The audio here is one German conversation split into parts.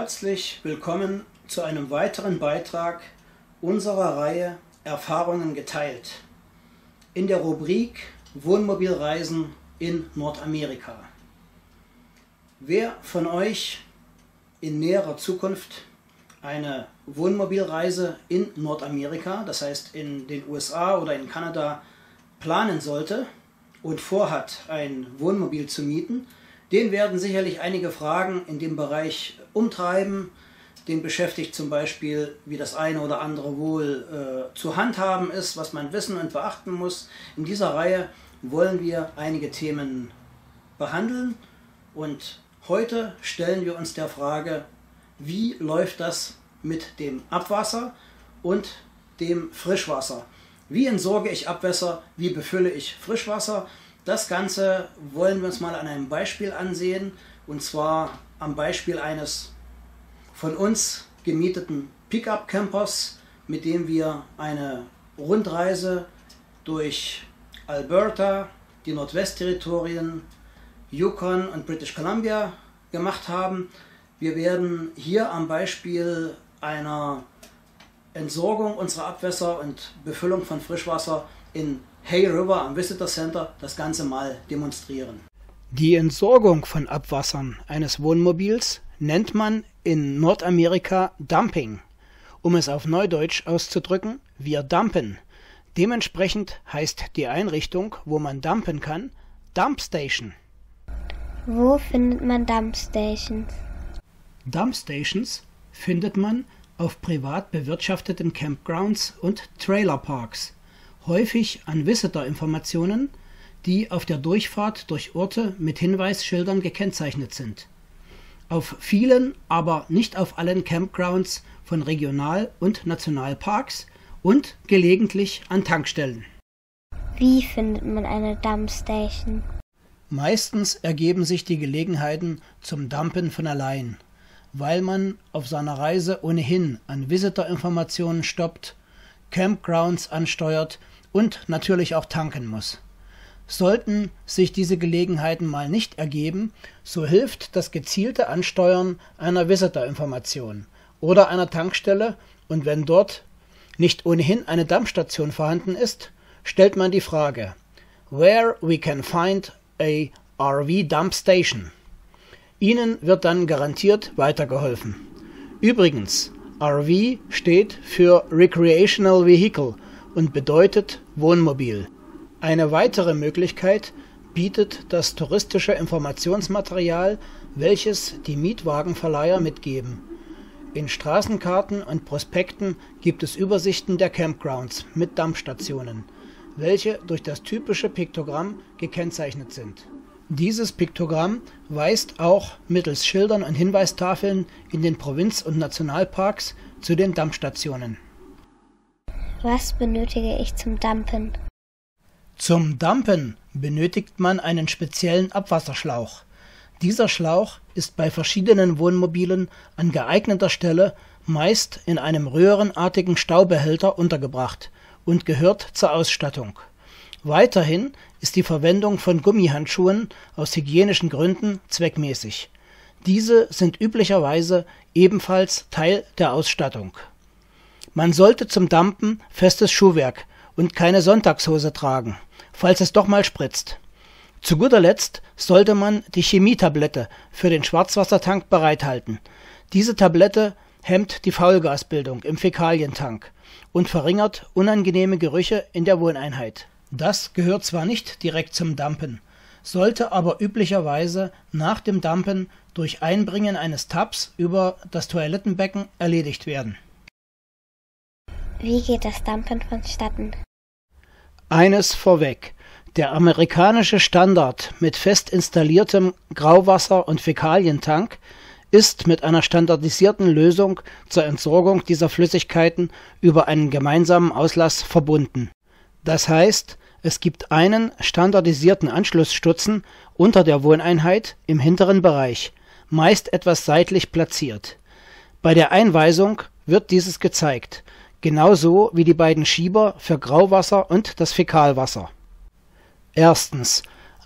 Herzlich willkommen zu einem weiteren Beitrag unserer Reihe Erfahrungen geteilt in der Rubrik Wohnmobilreisen in Nordamerika. Wer von euch in näherer Zukunft eine Wohnmobilreise in Nordamerika, das heißt in den USA oder in Kanada, planen sollte und vorhat, ein Wohnmobil zu mieten, den werden sicherlich einige Fragen in dem Bereich umtreiben. Den beschäftigt zum Beispiel, wie das eine oder andere wohl zu handhaben ist, was man wissen und beachten muss. In dieser Reihe wollen wir einige Themen behandeln und heute stellen wir uns der Frage, wie läuft das mit dem Abwasser und dem Frischwasser? Wie entsorge ich Abwässer? Wie befülle ich Frischwasser? Das Ganze wollen wir uns mal an einem Beispiel ansehen, und zwar am Beispiel eines von uns gemieteten Pickup-Campers, mit dem wir eine Rundreise durch Alberta, die Nordwestterritorien, Yukon und British Columbia gemacht haben. Wir werden hier am Beispiel einer Entsorgung unserer Abwässer und Befüllung von Frischwasser in Hay River am Visitor Center das Ganze mal demonstrieren. Die Entsorgung von Abwassern eines Wohnmobils nennt man in Nordamerika Dumping. Um es auf Neudeutsch auszudrücken, wir dumpen. Dementsprechend heißt die Einrichtung, wo man dumpen kann, Dumpstation. Wo findet man Dumpstations? Dumpstations findet man auf privat bewirtschafteten Campgrounds und Trailerparks, häufig an Visitor-Informationen, die auf der Durchfahrt durch Orte mit Hinweisschildern gekennzeichnet sind. Auf vielen, aber nicht auf allen Campgrounds von Regional- und Nationalparks und gelegentlich an Tankstellen. Wie findet man eine Dumpstation? Meistens ergeben sich die Gelegenheiten zum Dumpen von allein, weil man auf seiner Reise ohnehin an Visitor-Informationen stoppt, Campgrounds ansteuert und natürlich auch tanken muss. Sollten sich diese Gelegenheiten mal nicht ergeben, so hilft das gezielte Ansteuern einer Visitor-Information oder einer Tankstelle, und wenn dort nicht ohnehin eine Dampfstation vorhanden ist, stellt man die Frage: Where we can find a RV dump station. Ihnen wird dann garantiert weitergeholfen. Übrigens, RV steht für Recreational Vehicle und bedeutet Wohnmobil. Eine weitere Möglichkeit bietet das touristische Informationsmaterial, welches die Mietwagenverleiher mitgeben. In Straßenkarten und Prospekten gibt es Übersichten der Campgrounds mit Dampfstationen, welche durch das typische Piktogramm gekennzeichnet sind. Dieses Piktogramm weist auch mittels Schildern und Hinweistafeln in den Provinz- und Nationalparks zu den Dampfstationen. Was benötige ich zum Dumpen? Zum Dumpen benötigt man einen speziellen Abwasserschlauch. Dieser Schlauch ist bei verschiedenen Wohnmobilen an geeigneter Stelle meist in einem röhrenartigen Staubehälter untergebracht und gehört zur Ausstattung. Weiterhin ist die Verwendung von Gummihandschuhen aus hygienischen Gründen zweckmäßig. Diese sind üblicherweise ebenfalls Teil der Ausstattung. Man sollte zum Dumpen festes Schuhwerk und keine Sonntagshose tragen, falls es doch mal spritzt. Zu guter Letzt sollte man die Chemietablette für den Schwarzwassertank bereithalten. Diese Tablette hemmt die Faulgasbildung im Fäkalientank und verringert unangenehme Gerüche in der Wohneinheit. Das gehört zwar nicht direkt zum Dumpen, sollte aber üblicherweise nach dem Dumpen durch Einbringen eines Tabs über das Toilettenbecken erledigt werden. Wie geht das Dumpen vonstatten? Eines vorweg: Der amerikanische Standard mit fest installiertem Grauwasser- und Fäkalientank ist mit einer standardisierten Lösung zur Entsorgung dieser Flüssigkeiten über einen gemeinsamen Auslass verbunden. Das heißt, es gibt einen standardisierten Anschlussstutzen unter der Wohneinheit im hinteren Bereich, meist etwas seitlich platziert. Bei der Einweisung wird dieses gezeigt, genauso wie die beiden Schieber für Grauwasser und das Fäkalwasser. Erstens: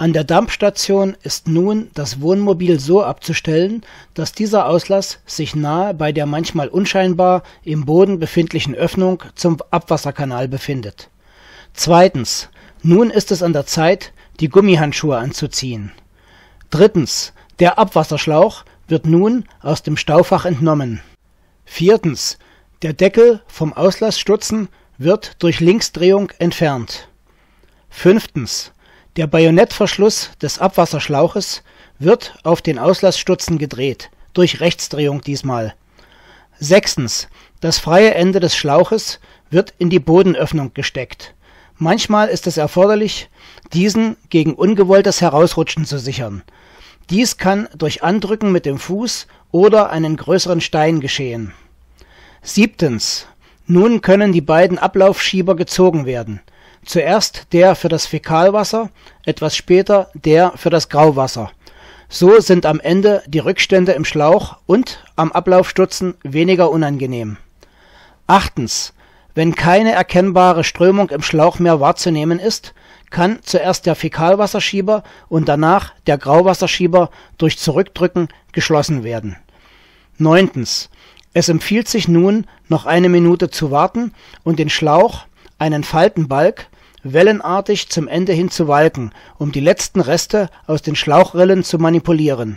An der Dampfstation ist nun das Wohnmobil so abzustellen, dass dieser Auslass sich nahe bei der manchmal unscheinbar im Boden befindlichen Öffnung zum Abwasserkanal befindet. Zweitens, nun ist es an der Zeit, die Gummihandschuhe anzuziehen. Drittens, der Abwasserschlauch wird nun aus dem Staufach entnommen. Viertens, der Deckel vom Auslassstutzen wird durch Linksdrehung entfernt. Fünftens, der Bajonettverschluss des Abwasserschlauches wird auf den Auslassstutzen gedreht, durch Rechtsdrehung diesmal. Sechstens, das freie Ende des Schlauches wird in die Bodenöffnung gesteckt. Manchmal ist es erforderlich, diesen gegen ungewolltes Herausrutschen zu sichern. Dies kann durch Andrücken mit dem Fuß oder einen größeren Stein geschehen. Siebtens, nun können die beiden Ablaufschieber gezogen werden. Zuerst der für das Fäkalwasser, etwas später der für das Grauwasser. So sind am Ende die Rückstände im Schlauch und am Ablaufstutzen weniger unangenehm. Achtens, wenn keine erkennbare Strömung im Schlauch mehr wahrzunehmen ist, kann zuerst der Fäkalwasserschieber und danach der Grauwasserschieber durch Zurückdrücken geschlossen werden. Neuntens, es empfiehlt sich nun, noch eine Minute zu warten und den Schlauch, einen Faltenbalg, wellenartig zum Ende hin zu walken, um die letzten Reste aus den Schlauchrillen zu manipulieren.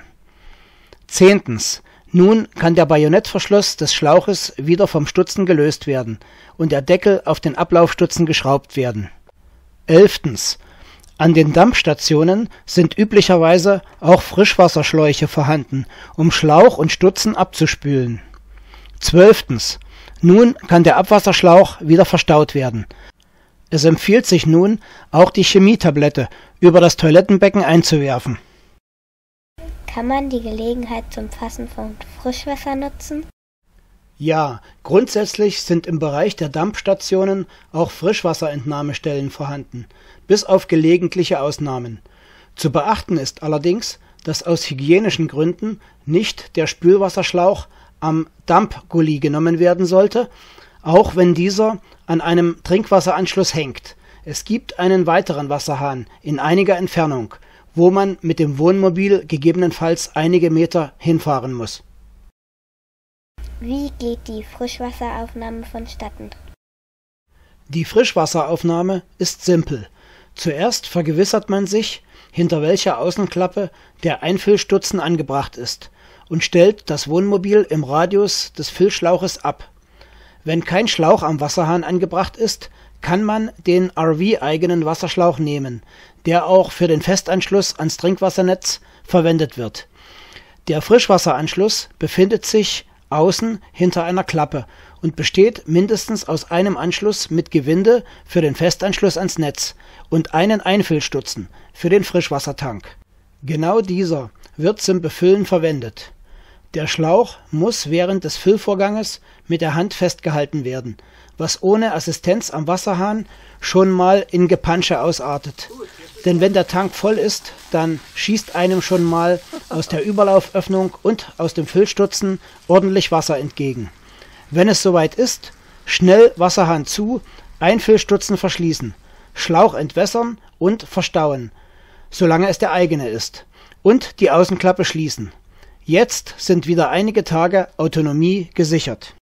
Zehntens, nun kann der Bajonettverschluss des Schlauches wieder vom Stutzen gelöst werden und der Deckel auf den Ablaufstutzen geschraubt werden. Elftens, an den Dampfstationen sind üblicherweise auch Frischwasserschläuche vorhanden, um Schlauch und Stutzen abzuspülen. Zwölftens, nun kann der Abwasserschlauch wieder verstaut werden. Es empfiehlt sich nun, auch die Chemietablette über das Toilettenbecken einzuwerfen. Kann man die Gelegenheit zum Fassen von Frischwasser nutzen? Ja, grundsätzlich sind im Bereich der Dampfstationen auch Frischwasserentnahmestellen vorhanden, bis auf gelegentliche Ausnahmen. Zu beachten ist allerdings, dass aus hygienischen Gründen nicht der Spülwasserschlauch am Dampfgully genommen werden sollte, auch wenn dieser an einem Trinkwasseranschluss hängt. Es gibt einen weiteren Wasserhahn in einiger Entfernung, wo man mit dem Wohnmobil gegebenenfalls einige Meter hinfahren muss. Wie geht die Frischwasseraufnahme vonstatten? Die Frischwasseraufnahme ist simpel. Zuerst vergewissert man sich, hinter welcher Außenklappe der Einfüllstutzen angebracht ist, und stellt das Wohnmobil im Radius des Füllschlauches ab. Wenn kein Schlauch am Wasserhahn angebracht ist, kann man den RV-eigenen Wasserschlauch nehmen, der auch für den Festanschluss ans Trinkwassernetz verwendet wird. Der Frischwasseranschluss befindet sich außen hinter einer Klappe und besteht mindestens aus einem Anschluss mit Gewinde für den Festanschluss ans Netz und einen Einfüllstutzen für den Frischwassertank. Genau dieser wird zum Befüllen verwendet. Der Schlauch muss während des Füllvorganges mit der Hand festgehalten werden, was ohne Assistenz am Wasserhahn schon mal in Gepansche ausartet. Denn wenn der Tank voll ist, dann schießt einem schon mal aus der Überlauföffnung und aus dem Füllstutzen ordentlich Wasser entgegen. Wenn es soweit ist, schnell Wasserhahn zu, Einfüllstutzen verschließen, Schlauch entwässern und verstauen, solange es der eigene ist, und die Außenklappe schließen. Jetzt sind wieder einige Tage Autonomie gesichert.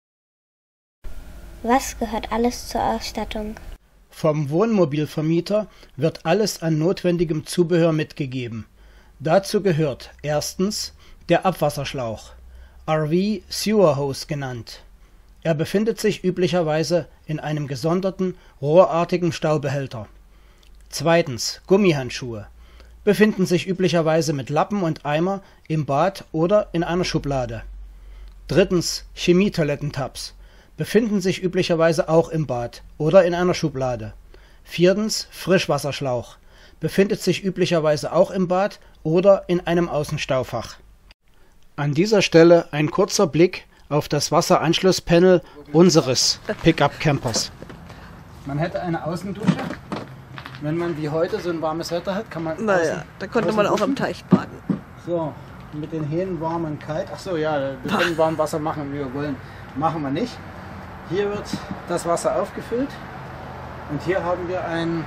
Was gehört alles zur Ausstattung? Vom Wohnmobilvermieter wird alles an notwendigem Zubehör mitgegeben. Dazu gehört erstens der Abwasserschlauch, RV Sewer Hose genannt. Er befindet sich üblicherweise in einem gesonderten, rohrartigen Staubehälter. Zweitens Gummihandschuhe. Befinden sich üblicherweise mit Lappen und Eimer im Bad oder in einer Schublade. Drittens Chemietoilettentabs. Befinden sich üblicherweise auch im Bad oder in einer Schublade. Viertens Frischwasserschlauch. Befindet sich üblicherweise auch im Bad oder in einem Außenstaufach. An dieser Stelle ein kurzer Blick auf das Wasseranschlusspanel unseres Pickup-Campers. Man hätte eine Außendusche. Wenn man wie heute so ein warmes Wetter hat, kann man da konnte man auch im Teich baden. So, mit den Hähnen warm und kalt. Ach so, ja, wir können warm Wasser machen, wie wir wollen. Machen wir nicht. Hier wird das Wasser aufgefüllt und hier haben wir ein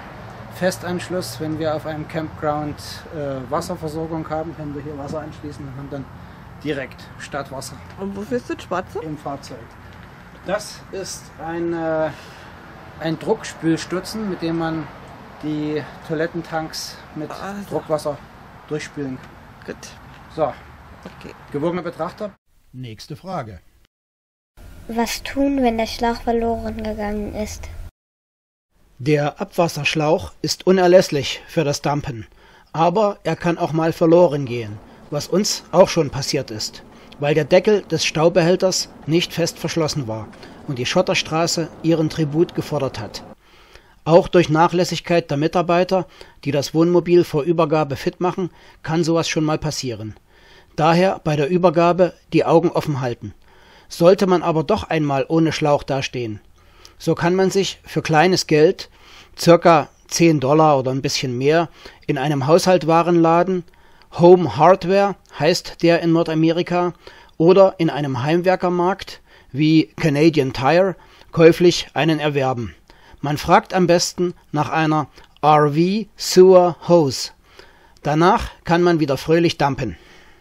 Festanschluss, wenn wir auf einem Campground Wasserversorgung haben, wenn wir hier Wasser anschließen und haben dann direkt Stadtwasser. Und wofür ist das Schwarze? Im Fahrzeug. Das ist ein Druckspülstutzen, mit dem man die Toilettentanks mit Druckwasser durchspülen kann. Gut. So, Okay. gewogener Betrachter. Nächste Frage. Was tun, wenn der Schlauch verloren gegangen ist? Der Abwasserschlauch ist unerlässlich für das Dumpen, aber er kann auch mal verloren gehen, was uns auch schon passiert ist, weil der Deckel des Staubehälters nicht fest verschlossen war und die Schotterstraße ihren Tribut gefordert hat. Auch durch Nachlässigkeit der Mitarbeiter, die das Wohnmobil vor Übergabe fit machen, kann sowas schon mal passieren. Daher bei der Übergabe die Augen offen halten. Sollte man aber doch einmal ohne Schlauch dastehen, so kann man sich für kleines Geld, circa $10 oder ein bisschen mehr, in einem Haushaltwarenladen, Home Hardware heißt der in Nordamerika, oder in einem Heimwerkermarkt wie Canadian Tire käuflich einen erwerben. Man fragt am besten nach einer RV Sewer Hose. Danach kann man wieder fröhlich dumpen.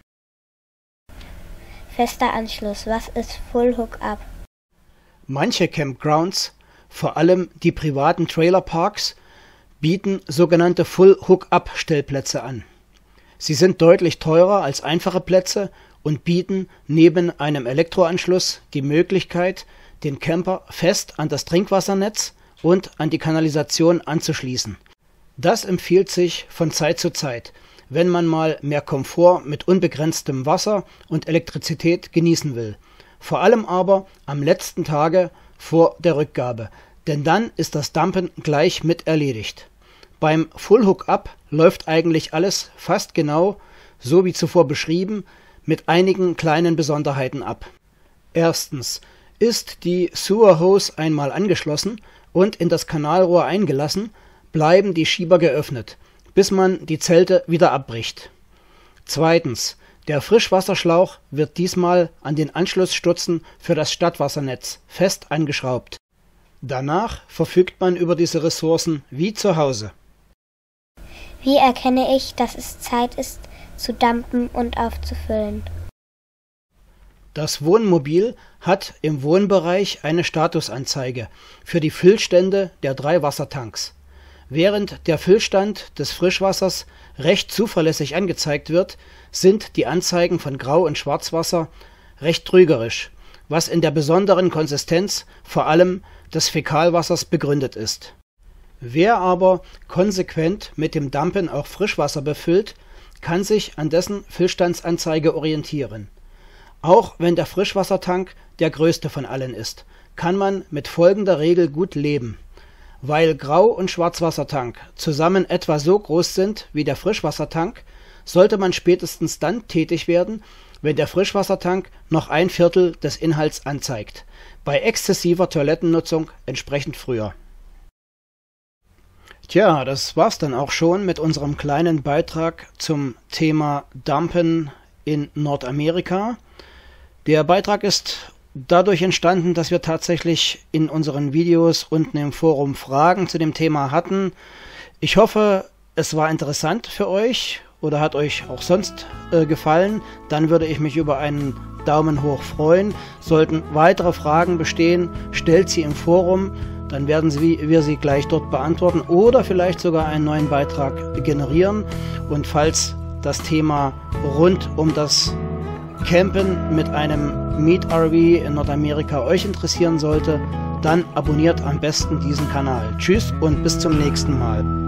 Fester Anschluss. Was ist Full Hookup? Manche Campgrounds, vor allem die privaten Trailerparks, bieten sogenannte Full-Hookup-Stellplätze an. Sie sind deutlich teurer als einfache Plätze und bieten neben einem Elektroanschluss die Möglichkeit, den Camper fest an das Trinkwassernetz und an die Kanalisation anzuschließen. Das empfiehlt sich von Zeit zu Zeit, wenn man mal mehr Komfort mit unbegrenztem Wasser und Elektrizität genießen will. Vor allem aber am letzten Tage vor der Rückgabe, denn dann ist das Dumpen gleich mit erledigt. Beim Full Hookup läuft eigentlich alles fast genau so wie zuvor beschrieben, mit einigen kleinen Besonderheiten ab. Erstens ist die Sewer Hose einmal angeschlossen und in das Kanalrohr eingelassen, bleiben die Schieber geöffnet, bis man die Zelte wieder abbricht. Zweitens, der Frischwasserschlauch wird diesmal an den Anschlussstutzen für das Stadtwassernetz fest angeschraubt. Danach verfügt man über diese Ressourcen wie zu Hause. Wie erkenne ich, dass es Zeit ist, zu dumpen und aufzufüllen? Das Wohnmobil hat im Wohnbereich eine Statusanzeige für die Füllstände der 3 Wassertanks. Während der Füllstand des Frischwassers recht zuverlässig angezeigt wird, sind die Anzeigen von Grau- und Schwarzwasser recht trügerisch, was in der besonderen Konsistenz vor allem des Fäkalwassers begründet ist. Wer aber konsequent mit dem Dumpen auch Frischwasser befüllt, kann sich an dessen Füllstandsanzeige orientieren. Auch wenn der Frischwassertank der größte von allen ist, kann man mit folgender Regel gut leben. Weil Grau- und Schwarzwassertank zusammen etwa so groß sind wie der Frischwassertank, sollte man spätestens dann tätig werden, wenn der Frischwassertank noch 1/4 des Inhalts anzeigt. Bei exzessiver Toilettennutzung entsprechend früher. Tja, das war's dann auch schon mit unserem kleinen Beitrag zum Thema Dumpen in Nordamerika. Der Beitrag ist dadurch entstanden, dass wir tatsächlich in unseren Videos unten im Forum Fragen zu dem Thema hatten. Ich hoffe, es war interessant für euch oder hat euch auch sonst gefallen. Dann würde ich mich über einen Daumen hoch freuen. Sollten weitere Fragen bestehen, stellt sie im Forum. Dann werden wir sie gleich dort beantworten oder vielleicht sogar einen neuen Beitrag generieren. Und falls das Thema rund um das Campen mit einem Miet-RV in Nordamerika euch interessieren sollte, dann abonniert am besten diesen Kanal. Tschüss und bis zum nächsten Mal.